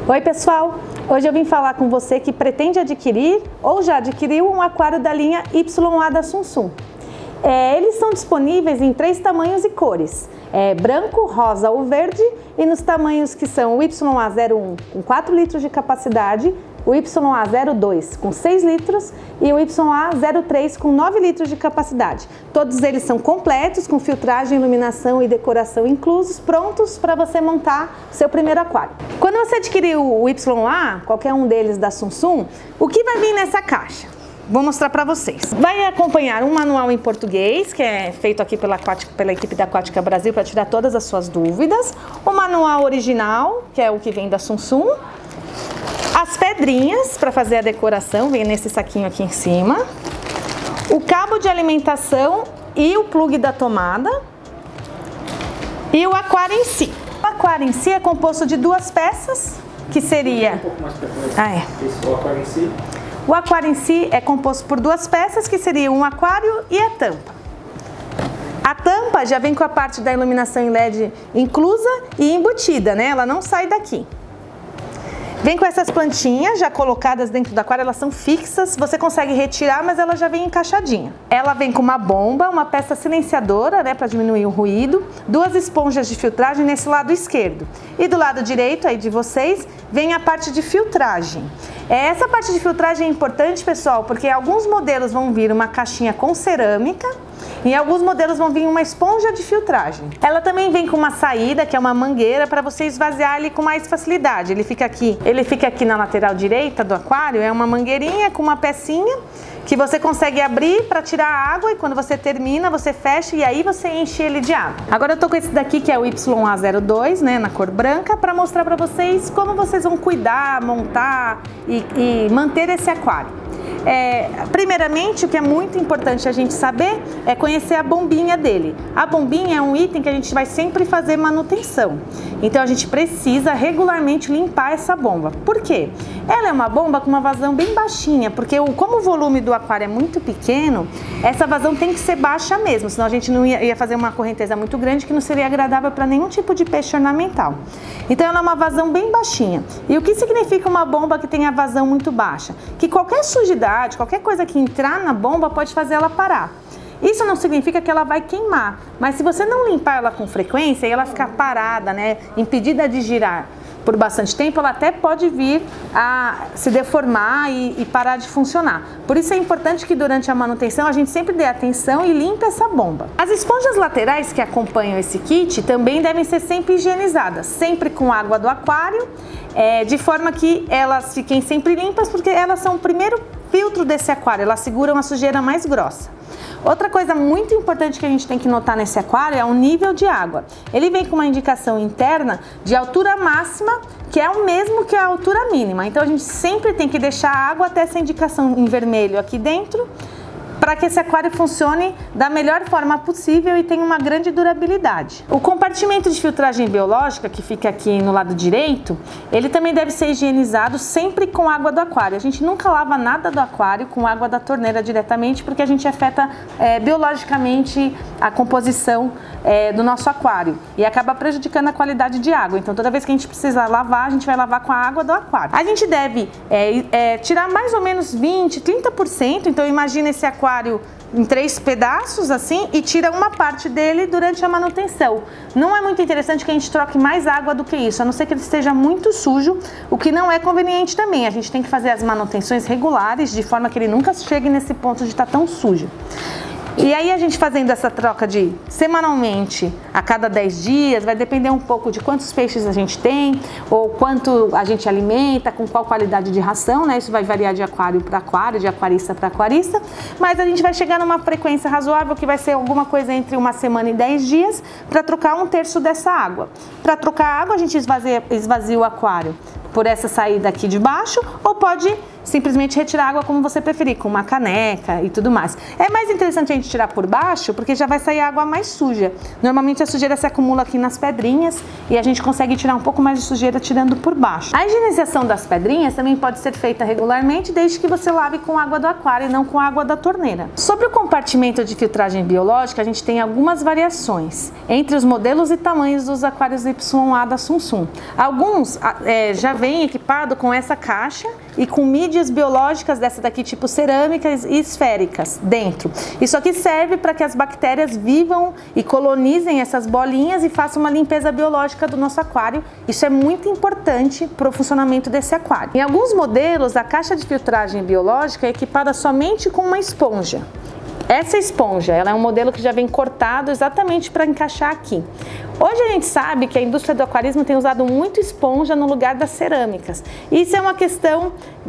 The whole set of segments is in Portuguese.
Oi pessoal, hoje eu vim falar com você que pretende adquirir ou já adquiriu um aquário da linha YA da Sunsum. Eles são disponíveis em 3 tamanhos e cores, branco, rosa ou verde, e nos tamanhos que são o YA01 com 4 litros de capacidade, o YA02 com 6 litros e o YA03 com 9 litros de capacidade. Todos eles são completos, com filtragem, iluminação e decoração inclusos, prontos para você montar seu primeiro aquário. Quando você adquirir o YA, qualquer um deles da Sunsum, o que vai vir nessa caixa? Vou mostrar para vocês. Vai acompanhar um manual em português, que é feito aqui pela equipe da Aquática Brasil para tirar todas as suas dúvidas. O manual original, que é o que vem da Sunsum. As pedrinhas para fazer a decoração, vem nesse saquinho aqui em cima. O cabo de alimentação e o plug da tomada. E o aquário em si. O aquário em si é composto de 2 peças, que seria... O aquário em si é composto por 2 peças, que seriam um aquário e a tampa. A tampa já vem com a parte da iluminação em LED inclusa e embutida, né? Ela não sai daqui. Vem com essas plantinhas já colocadas dentro do aquário, elas são fixas, você consegue retirar, mas ela já vem encaixadinha. Ela vem com uma bomba, uma peça silenciadora, né, para diminuir o ruído, 2 esponjas de filtragem nesse lado esquerdo. E do lado direito, aí de vocês, vem a parte de filtragem. Essa parte de filtragem é importante, pessoal, porque alguns modelos vão vir uma caixinha com cerâmica, e alguns modelos vão vir uma esponja de filtragem. Ela também vem com uma saída, que é uma mangueira, para você esvaziar ele com mais facilidade. Ele fica aqui na lateral direita do aquário, é uma mangueirinha com uma pecinha que você consegue abrir para tirar a água, e quando você termina, você fecha e aí você enche ele de água. Agora eu tô com esse daqui que é o YA02, né, na cor branca, para mostrar para vocês como vocês vão cuidar, montar e manter esse aquário. Primeiramente, o que é muito importante a gente saber é conhecer a bombinha dele. A bombinha é um item que a gente vai sempre fazer manutenção. Então a gente precisa regularmente limpar essa bomba. Por quê? Ela é uma bomba com uma vazão bem baixinha, porque como o volume do aquário é muito pequeno, essa vazão tem que ser baixa mesmo, senão a gente não ia fazer uma correnteza muito grande que não seria agradável para nenhum tipo de peixe ornamental. Então ela é uma vazão bem baixinha. E o que significa uma bomba que tem a vazão muito baixa? Que qualquer sujidade, qualquer coisa que entrar na bomba pode fazer ela parar. Isso não significa que ela vai queimar, mas se você não limpar ela com frequência e ela ficar parada, né, impedida de girar por bastante tempo, ela até pode vir a se deformar e parar de funcionar. Por isso é importante que durante a manutenção a gente sempre dê atenção e limpe essa bomba. As esponjas laterais que acompanham esse kit também devem ser sempre higienizadas, sempre com água do aquário, de forma que elas fiquem sempre limpas, porque elas são o primeiro filtro desse aquário, elas seguram a sujeira mais grossa. Outra coisa muito importante que a gente tem que notar nesse aquário é o nível de água. Ele vem com uma indicação interna de altura máxima, que é o mesmo que a altura mínima. Então a gente sempre tem que deixar a água até essa indicação em vermelho aqui dentro, para que esse aquário funcione da melhor forma possível e tenha uma grande durabilidade. O compartimento de filtragem biológica, que fica aqui no lado direito, ele também deve ser higienizado sempre com água do aquário. A gente nunca lava nada do aquário com água da torneira diretamente, porque a gente afeta biologicamente a composição do nosso aquário e acaba prejudicando a qualidade de água. Então toda vez que a gente precisa lavar, a gente vai lavar com a água do aquário. A gente deve tirar mais ou menos 20, 30%, então imagina esse aquário em 3 pedaços assim e tira uma parte dele durante a manutenção. Não é muito interessante que a gente troque mais água do que isso, a não ser que ele esteja muito sujo, o que não é conveniente também. A gente tem que fazer as manutenções regulares de forma que ele nunca chegue nesse ponto de estar tão sujo. E aí a gente fazendo essa troca de semanalmente, a cada 10 dias, vai depender um pouco de quantos peixes a gente tem, ou quanto a gente alimenta, com qual qualidade de ração, né? Isso vai variar de aquário para aquário, de aquarista para aquarista, mas a gente vai chegar numa frequência razoável que vai ser alguma coisa entre 1 semana e 10 dias para trocar 1/3 dessa água. Para trocar a água, a gente esvazia o aquário por essa saída aqui de baixo, ou pode simplesmente retirar a água como você preferir, com uma caneca e tudo mais. É mais interessante a gente tirar por baixo, porque já vai sair a água mais suja. Normalmente a sujeira se acumula aqui nas pedrinhas e a gente consegue tirar um pouco mais de sujeira tirando por baixo. A higienização das pedrinhas também pode ser feita regularmente, desde que você lave com água do aquário e não com água da torneira. Sobre o compartimento de filtragem biológica, a gente tem algumas variações entre os modelos e tamanhos dos aquários YA da Samsung. Alguns já vêm equipados com essa caixa e com mídias biológicas dessa daqui, tipo cerâmicas e esféricas dentro. Isso aqui serve para que as bactérias vivam e colonizem essas bolinhas e façam uma limpeza biológica do nosso aquário. Isso é muito importante para o funcionamento desse aquário. Em alguns modelos, a caixa de filtragem biológica é equipada somente com uma esponja. Essa esponja, ela é um modelo que já vem cortado exatamente para encaixar aqui. Hoje a gente sabe que a indústria do aquarismo tem usado muito esponja no lugar das cerâmicas. Isso é uma questão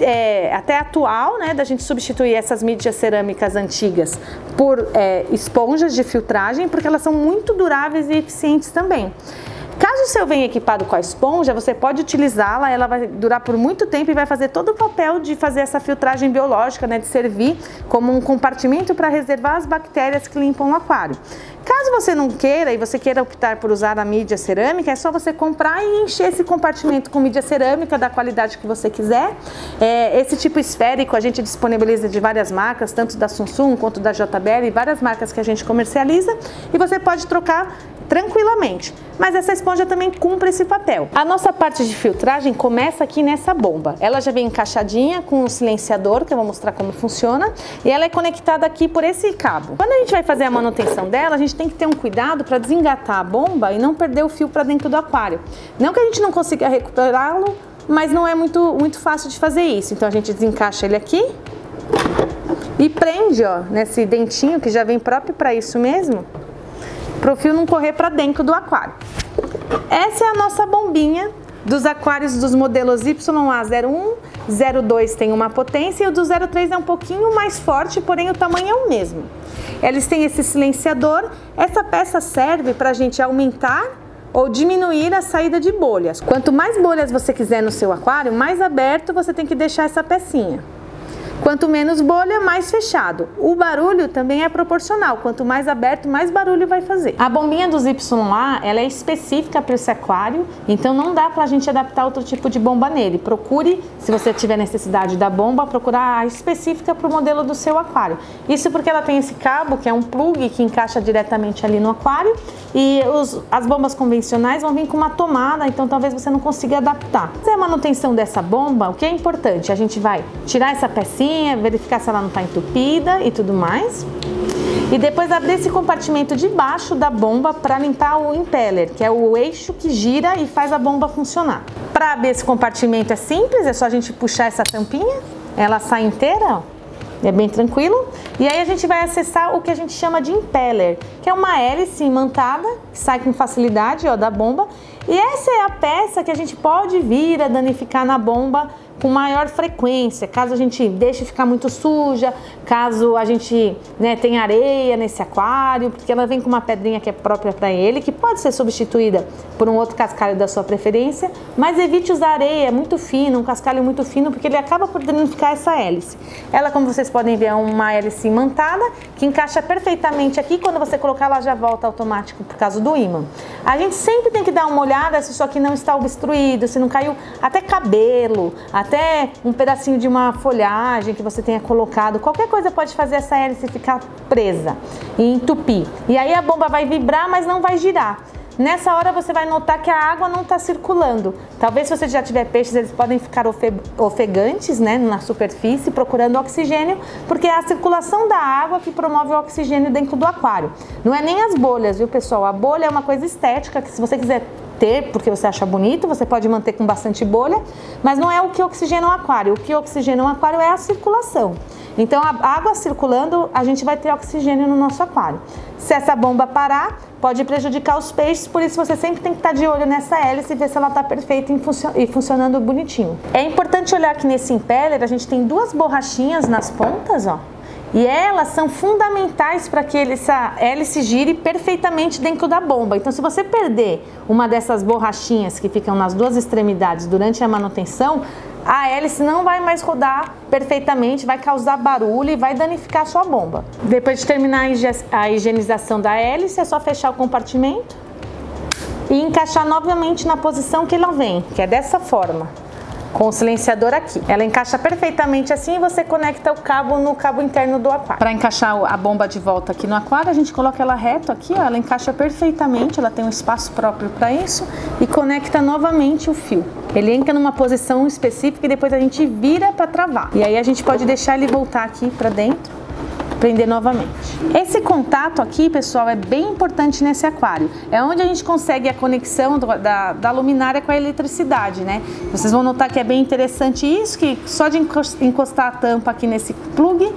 até atual, né, da gente substituir essas mídias cerâmicas antigas por esponjas de filtragem, porque elas são muito duráveis e eficientes também. Caso o seu venha equipado com a esponja, você pode utilizá-la, ela vai durar por muito tempo e vai fazer todo o papel de fazer essa filtragem biológica, né, de servir como um compartimento para reservar as bactérias que limpam o aquário. Caso você não queira e você queira optar por usar a mídia cerâmica, é só você comprar e encher esse compartimento com mídia cerâmica da qualidade que você quiser. Esse tipo esférico a gente disponibiliza de várias marcas, tanto da Samsung quanto da JBL, várias marcas que a gente comercializa, e você pode trocar tranquilamente, mas essa esponja também cumpre esse papel. A nossa parte de filtragem começa aqui nessa bomba. Ela já vem encaixadinha com um silenciador, que eu vou mostrar como funciona, e ela é conectada aqui por esse cabo. Quando a gente vai fazer a manutenção dela, a gente tem que ter um cuidado para desengatar a bomba e não perder o fio para dentro do aquário. Não que a gente não consiga recuperá-lo, mas não é muito fácil de fazer isso. Então a gente desencaixa ele aqui e prende, ó, nesse dentinho que já vem próprio para isso mesmo, para o fio não correr para dentro do aquário. Essa é a nossa bombinha dos aquários dos modelos YA01, 02 tem uma potência e o do 03 é um pouquinho mais forte, porém o tamanho é o mesmo. Eles têm esse silenciador. Essa peça serve para a gente aumentar ou diminuir a saída de bolhas. Quanto mais bolhas você quiser no seu aquário, mais aberto você tem que deixar essa pecinha. Quanto menos bolha, mais fechado. O barulho também é proporcional. Quanto mais aberto, mais barulho vai fazer. A bombinha dos YA, ela é específica para esse aquário, então não dá pra gente adaptar outro tipo de bomba nele. Procure, se você tiver necessidade da bomba, procurar a específica para o modelo do seu aquário. Isso porque ela tem esse cabo, que é um plug que encaixa diretamente ali no aquário, e as bombas convencionais vão vir com uma tomada, então talvez você não consiga adaptar. Se é a manutenção dessa bomba, o que é importante? A gente vai tirar essa pecinha, verificar se ela não está entupida e tudo mais. E depois abrir esse compartimento de baixo da bomba para limpar o impeller, que é o eixo que gira e faz a bomba funcionar. Para abrir esse compartimento é simples, é só a gente puxar essa tampinha, ela sai inteira, ó. É bem tranquilo. E aí a gente vai acessar o que a gente chama de impeller, que é uma hélice imantada, que sai com facilidade, ó, da bomba. E essa é a peça que a gente pode vir a danificar na bomba com maior frequência, caso a gente deixe ficar muito suja, caso a gente, né, tenha areia nesse aquário, porque ela vem com uma pedrinha que é própria para ele, que pode ser substituída por um outro cascalho da sua preferência, mas evite usar areia muito fina, um cascalho muito fino, porque ele acaba por danificar essa hélice. Ela, como vocês podem ver, é uma hélice imantada, que encaixa perfeitamente aqui, quando você colocar ela já volta automático por causa do ímã. A gente sempre tem que dar uma olhada se isso aqui não está obstruído, se não caiu até cabelo, até um pedacinho de uma folhagem que você tenha colocado, qualquer coisa pode fazer essa hélice ficar presa e entupir. E aí a bomba vai vibrar, mas não vai girar. Nessa hora você vai notar que a água não está circulando. Talvez se você já tiver peixes, eles podem ficar ofegantes, né, na superfície, procurando oxigênio, porque é a circulação da água que promove o oxigênio dentro do aquário. Não é nem as bolhas, viu, pessoal? A bolha é uma coisa estética, que se você quiser ter, porque você acha bonito, você pode manter com bastante bolha, mas não é o que oxigena o aquário. O que oxigena o aquário é a circulação. Então, a água circulando, a gente vai ter oxigênio no nosso aquário. Se essa bomba parar, pode prejudicar os peixes, por isso você sempre tem que estar de olho nessa hélice e ver se ela está perfeita e funcionando bonitinho. É importante olhar que nesse impeller a gente tem duas borrachinhas nas pontas, ó. E elas são fundamentais para que essa hélice gire perfeitamente dentro da bomba. Então, se você perder uma dessas borrachinhas que ficam nas duas extremidades durante a manutenção, a hélice não vai mais rodar perfeitamente, vai causar barulho e vai danificar a sua bomba. Depois de terminar a higienização da hélice, é só fechar o compartimento e encaixar novamente na posição que ela vem, que é dessa forma, com o silenciador aqui. Ela encaixa perfeitamente assim e você conecta o cabo no cabo interno do aquário. Para encaixar a bomba de volta aqui no aquário, a gente coloca ela reto aqui, ó, ela encaixa perfeitamente, ela tem um espaço próprio para isso e conecta novamente o fio. Ele entra numa posição específica e depois a gente vira para travar. E aí a gente pode deixar ele voltar aqui para dentro, prender novamente. Esse contato aqui, pessoal, é bem importante nesse aquário. É onde a gente consegue a conexão da luminária com a eletricidade, né? Vocês vão notar que é bem interessante isso, que só de encostar a tampa aqui nesse plug,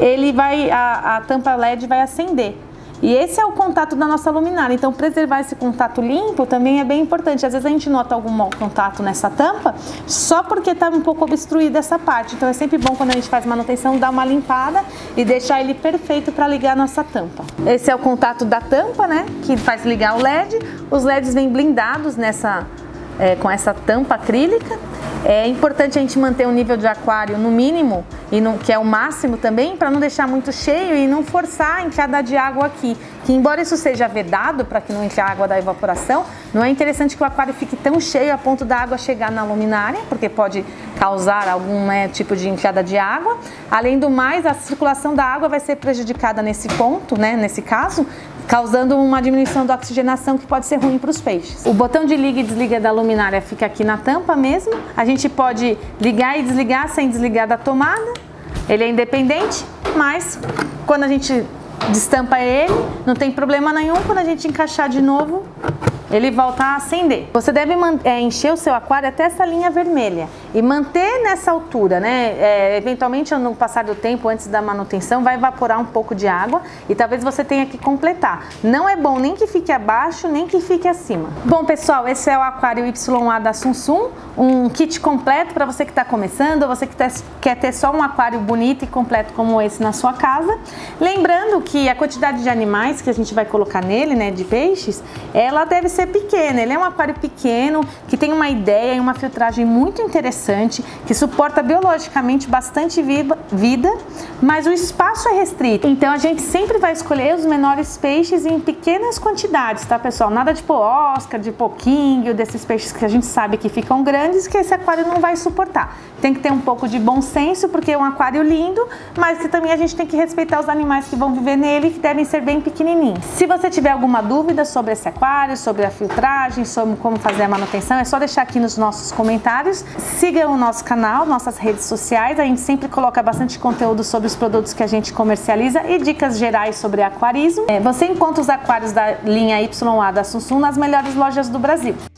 a tampa LED vai acender. E esse é o contato da nossa luminária, então preservar esse contato limpo também é bem importante. Às vezes a gente nota algum mau contato nessa tampa só porque está um pouco obstruída essa parte. Então é sempre bom quando a gente faz manutenção dar uma limpada e deixar ele perfeito para ligar a nossa tampa. Esse é o contato da tampa, né, que faz ligar o LED. Os LEDs vêm blindados com essa tampa acrílica. É importante a gente manter o nível de aquário no mínimo, que é o máximo também, para não deixar muito cheio e não forçar a entrada de água aqui. Que embora isso seja vedado para que não entre a água da evaporação, não é interessante que o aquário fique tão cheio a ponto da água chegar na luminária, porque pode causar algum tipo de entrada de água. Além do mais, a circulação da água vai ser prejudicada nesse ponto, né, nesse caso, causando uma diminuição da oxigenação que pode ser ruim para os peixes. O botão de liga e desliga da luminária fica aqui na tampa mesmo. A gente pode ligar e desligar sem desligar da tomada. Ele é independente, mas quando a gente destampa ele, não tem problema nenhum. Quando a gente encaixar de novo, ele volta a acender. Você deve encher o seu aquário até essa linha vermelha e manter nessa altura, né? Eventualmente, no passar do tempo, antes da manutenção, vai evaporar um pouco de água e talvez você tenha que completar. Não é bom nem que fique abaixo, nem que fique acima. Bom, pessoal, esse é o aquário YA da Sunsum, um kit completo para você que está começando, ou você que quer ter só um aquário bonito e completo como esse na sua casa. Lembrando que a quantidade de animais que a gente vai colocar nele, né, de peixes, ela deve ser pequena. Ele é um aquário pequeno, que tem uma ideia e uma filtragem muito interessante, que suporta biologicamente bastante vida, mas o espaço é restrito. Então a gente sempre vai escolher os menores peixes em pequenas quantidades, tá, pessoal? Nada de pôr Oscar, de pôr King, desses peixes que a gente sabe que ficam grandes, que esse aquário não vai suportar. Tem que ter um pouco de bom senso, porque é um aquário lindo, mas que também a gente tem que respeitar os animais que vão viver nele, que devem ser bem pequenininhos. Se você tiver alguma dúvida sobre esse aquário, sobre a filtragem, sobre como fazer a manutenção, é só deixar aqui nos nossos comentários. Siga o nosso canal, nossas redes sociais, a gente sempre coloca bastante conteúdo sobre os produtos que a gente comercializa e dicas gerais sobre aquarismo. Você encontra os aquários da linha YA da Sunsum nas melhores lojas do Brasil.